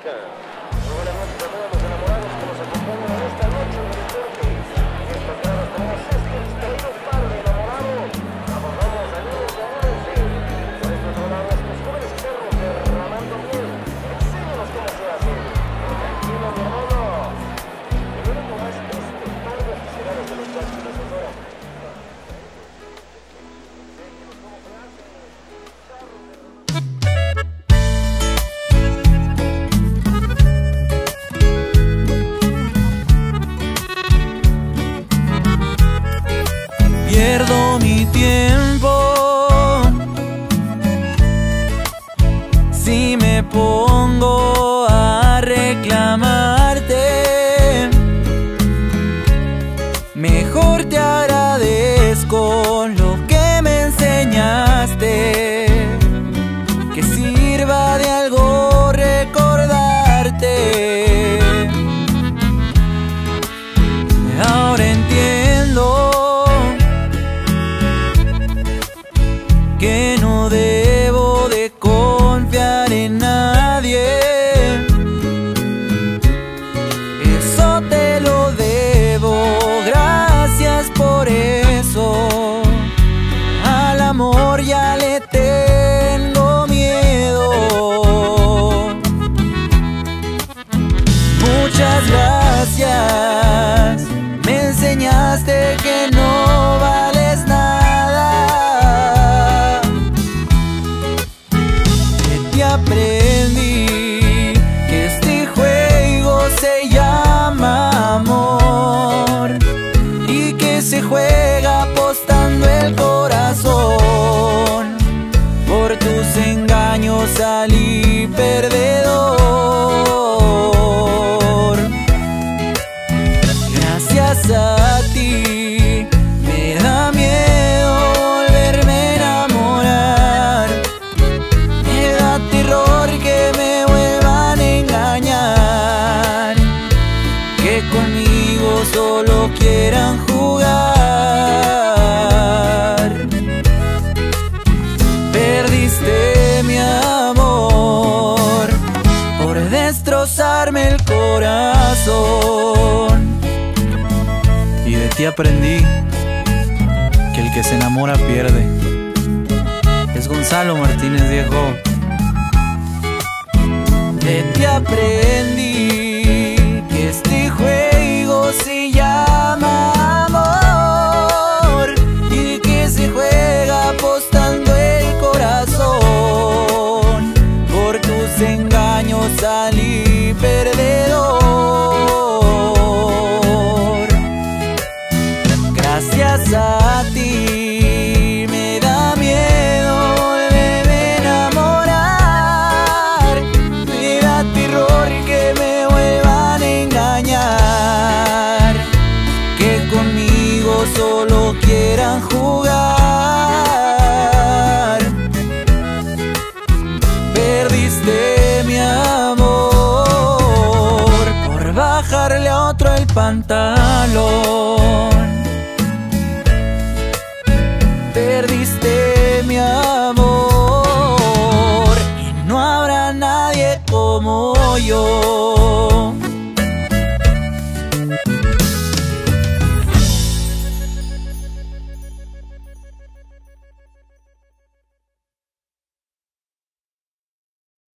Música. Muy buenas noches a todos los enamorados que nos acompañan en esta noche de deportes. En estas gradas tenemos este distraído par de enamorados. Abordamos a niños de amores. Por este otro lado, estos jóvenes perros derramando miel. Enséñanos cómo se hace. Tranquilo, mi hermano. Primero nomás este par de aficionados de los Chascos de Sonora. Pierdo mi tiempo si me pongo a reclamarte. Mejor te agradezco lo que me enseñaste, que sirva de algo recordarte. Ahora entiendo que no debo de confiar en nadie. Eso te lo debo, gracias por eso. Al amor ya le tengo miedo. Muchas gracias, me enseñaste que no vales nada. Aprendí que este juego se llama amor y que se juega apostando el corazón. Por tus engaños salí perdedor. Gracias a ti me da miedo volverme a enamorar. Me da terror que me vuelvan a engañar, que conmigo solo quieran jugar. Perdiste mi amor por destrozarme el corazón. Y de ti aprendí que el que se enamora pierde. Es Gonzalo Martínez, viejo. De ti aprendí que este juego se llama amor y que se juega apostando el corazón. Por tus engaños salí perdedor. Gracias a ti me da miedo volverme a enamorar. Me da terror que me vuelvan a engañar, que conmigo solo quieran jugar. Perdiste mi amor por bajarle a otro el pantalón. Perdiste mi amor y no habrá nadie como yo.